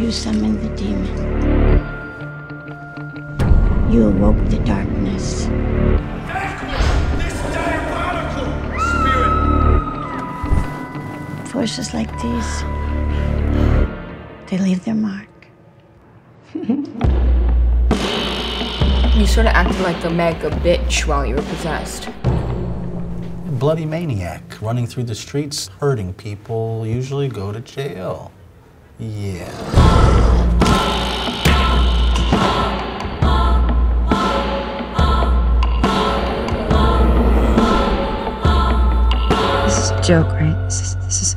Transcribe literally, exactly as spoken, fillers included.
You summoned the demon. You awoke the darkness. This diabolical spirit! Forces like these, they leave their mark. You sort of acted like a mega bitch while you were possessed. Bloody maniac running through the streets, hurting people, usually go to jail. Yeah. This is a joke, right? This is, this is